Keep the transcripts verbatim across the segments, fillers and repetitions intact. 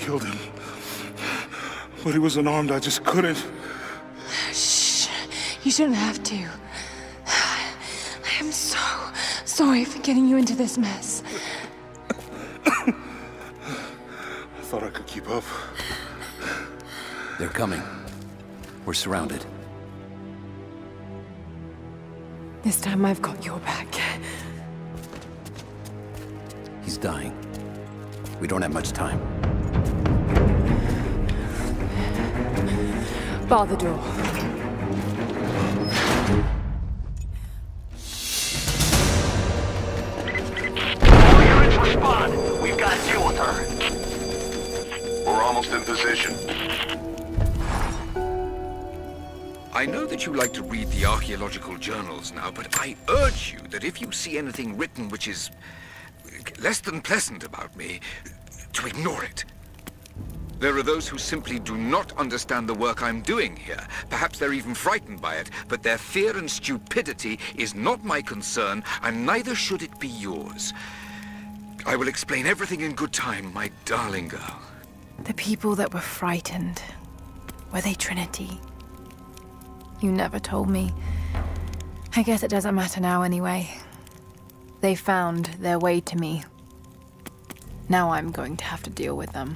killed him. But he was unarmed, I just couldn't. Shh. You shouldn't have to. I am so sorry for getting you into this mess. I thought I could keep up. They're coming. We're surrounded. This time I've got your back. He's dying. We don't have much time. Bar the door. All units respond. We've got to deal with her. We're almost in position. I know that you like to read the archaeological journals now, but I urge you that if you see anything written which is less than pleasant about me, to ignore it. There are those who simply do not understand the work I'm doing here. Perhaps they're even frightened by it, but their fear and stupidity is not my concern, and neither should it be yours. I will explain everything in good time, my darling girl. The people that were frightened, were they Trinity? You never told me. I guess it doesn't matter now anyway. They found their way to me. Now I'm going to have to deal with them.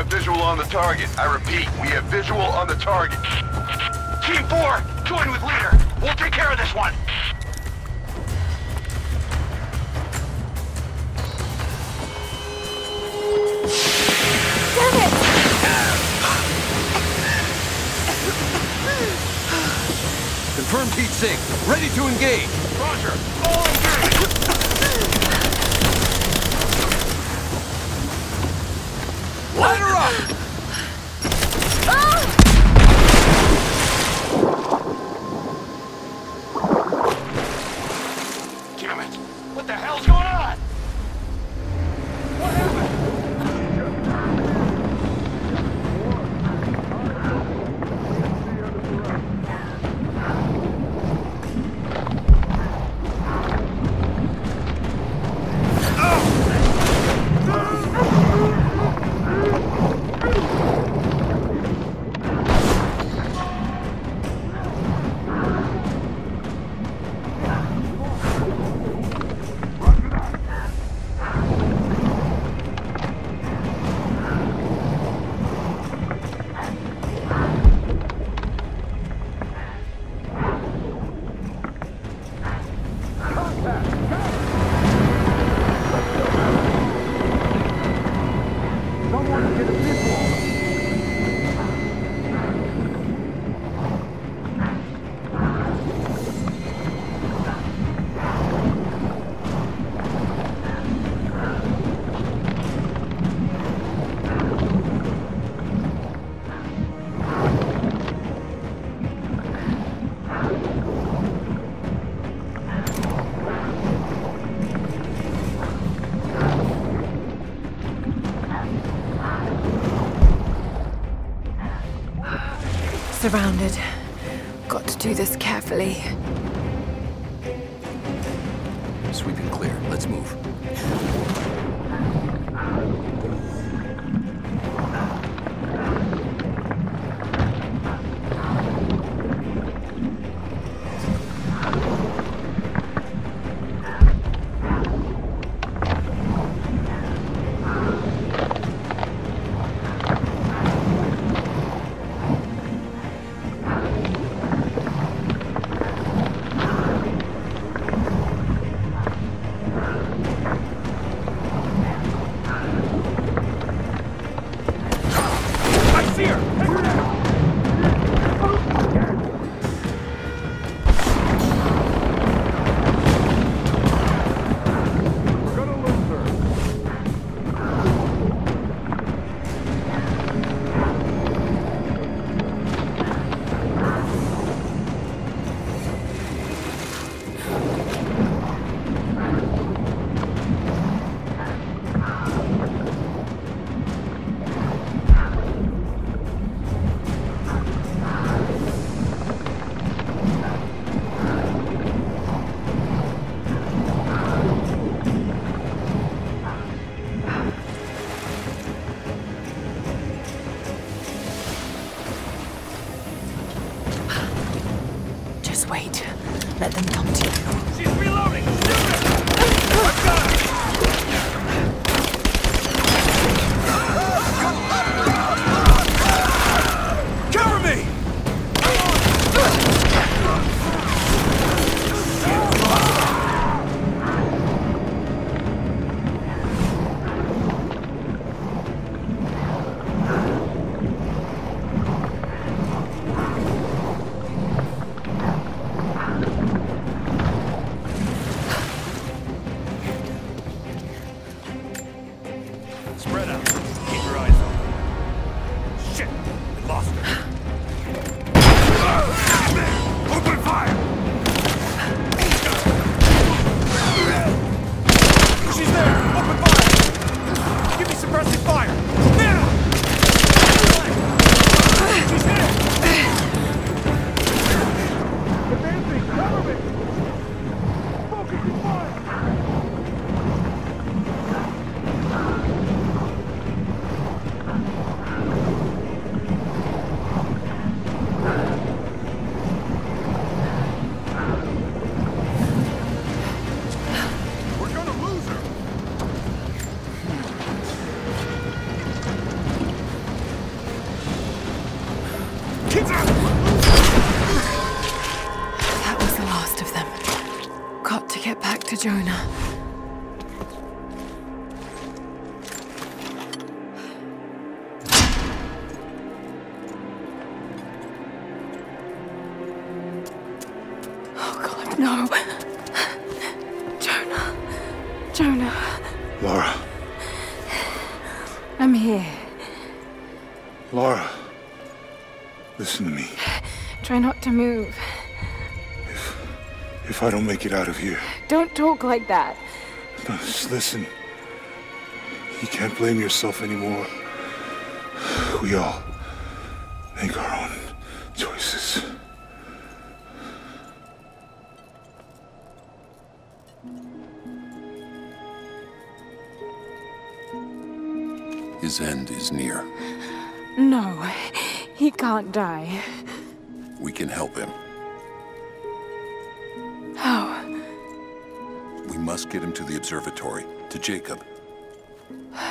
visual on the target. I repeat, we have visual on the target. Team four, join with leader. We'll take care of this one. Damn it! Confirmed heat sink. Ready to engage. Roger. All engaged. Light her up! Damn it. What the hell's going on? What happened? Surrounded. Got to do this carefully. Sweeping clear. Let's move. Jonah. Lara. I'm here. Lara. Listen to me. Try not to move. If... if I don't make it out of here... Don't talk like that. No, just listen. You can't blame yourself anymore. We all make our own choices. His end is near. No, he can't die. We can help him. How? We must get him to the observatory, to Jacob.